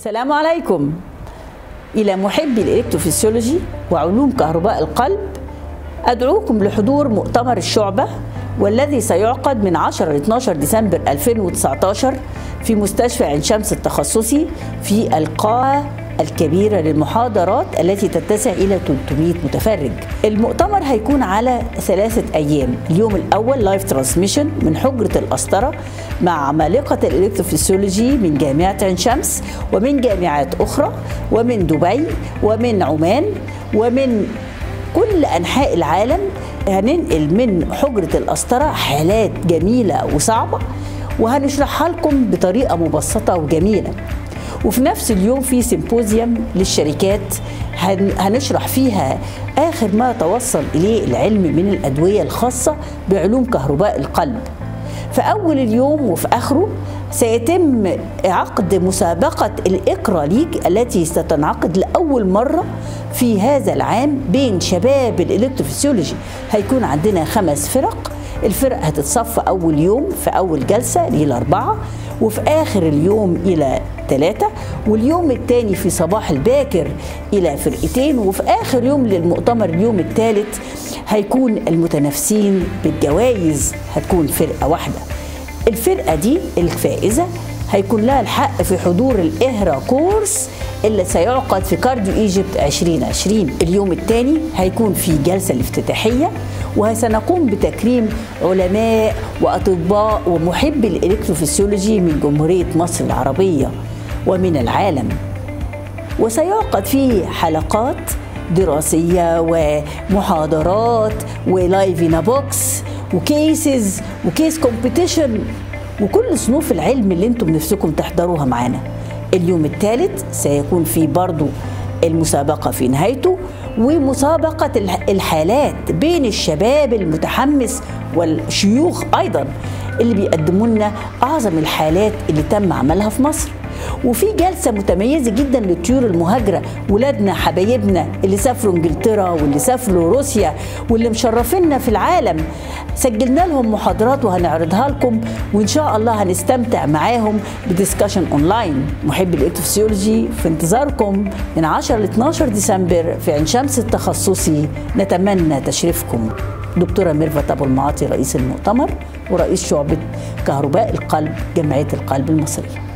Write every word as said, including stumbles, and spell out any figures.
السلام عليكم. إلى محبي الإلكتروفيسيولوجي وعلوم كهرباء القلب، أدعوكم لحضور مؤتمر الشعبة، والذي سيعقد من عشرة ل اثناشر ديسمبر ألفين وتسعة عشر في مستشفى عين شمس التخصصي في القاعة الكبيرة للمحاضرات التي تتسع إلى ثلاثمائة متفرج. المؤتمر هيكون على ثلاثة أيام. اليوم الأول لايف ترانسميشن من حجرة القسطرة مع عمالقة الإلكتروفيسيولوجي من جامعة عين شمس ومن جامعات أخرى ومن دبي ومن عمان ومن كل أنحاء العالم. هننقل من حجرة القسطرة حالات جميلة وصعبة وهنشرحها لكم بطريقة مبسطة وجميلة. وفي نفس اليوم في سيمبوزيوم للشركات هنشرح فيها آخر ما توصل إليه العلم من الأدوية الخاصة بعلوم كهرباء القلب. في أول اليوم وفي آخره سيتم عقد مسابقة الإقرا ليج التي ستنعقد لأول مرة في هذا العام بين شباب الإلكتروفيسيولوجي. هيكون عندنا خمس فرق. الفرق هتتصف أول يوم في أول جلسة إلى أربعة، وفي آخر اليوم إلى ثلاثة، واليوم الثاني في صباح الباكر إلى فرقتين، وفي آخر يوم للمؤتمر اليوم الثالث هيكون المتنافسين بالجوائز هتكون فرقة واحدة. الفرقة دي الفائزة هيكون لها الحق في حضور الإهرا كورس اللي سيعقد في كارديو ايجيبت ألفين وعشرين. اليوم الثاني هيكون في جلسة الافتتاحية، وسنقوم بتكريم علماء وأطباء ومحبي الإلكتروفيسيولوجي من جمهورية مصر العربية ومن العالم. وسيعقد فيه حلقات دراسية ومحاضرات ولايف إن بوكس وكيسز وكيس كومبيتيشن وكل صنوف العلم اللي انتم نفسكم تحضروها معانا. اليوم الثالث سيكون في برضو المسابقة في نهايته، ومسابقة الحالات بين الشباب المتحمس والشيوخ أيضا اللي بيقدموا لنا أعظم الحالات اللي تم عملها في مصر. وفي جلسة متميزة جدا للطيور المهاجرة، ولادنا حبايبنا اللي سافروا انجلترا واللي سافروا روسيا واللي مشرفينا في العالم. سجلنا لهم محاضرات وهنعرضها لكم، وإن شاء الله هنستمتع معاهم بديسكشن أونلاين. محبي الإلكتروفيسيولوجي في انتظاركم من عشرة ل اثناشر ديسمبر في عين شمس التخصصي. نتمنى تشريفكم. دكتورة ميرفت أبو المعاطي رئيس المؤتمر ورئيس شعبة كهرباء القلب جمعية القلب المصرية.